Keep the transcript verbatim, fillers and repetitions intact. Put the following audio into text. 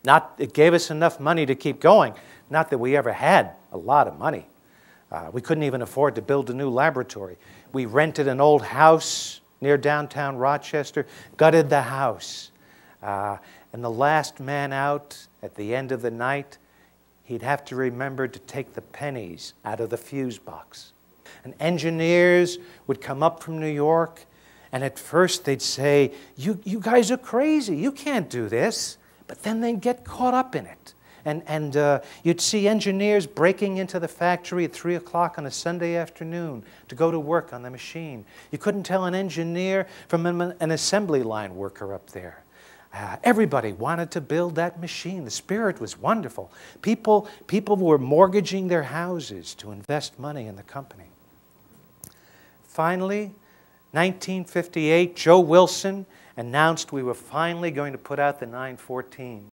Not, it gave us enough money to keep going. Not that we ever had a lot of money. Uh, we couldn't even afford to build a new laboratory. We rented an old house near downtown Rochester, gutted the house. Uh, and the last man out at the end of the night, he'd have to remember to take the pennies out of the fuse box. And engineers would come up from New York, and at first they'd say, you, you guys are crazy, you can't do this. But then they'd get caught up in it. And, and uh, you'd see engineers breaking into the factory at three o'clock on a Sunday afternoon to go to work on the machine. You couldn't tell an engineer from an, an assembly line worker up there. Uh, everybody wanted to build that machine. The spirit was wonderful. People, people were mortgaging their houses to invest money in the company. Finally, nineteen fifty-eight, Joe Wilson announced we were finally going to put out the nine fourteen.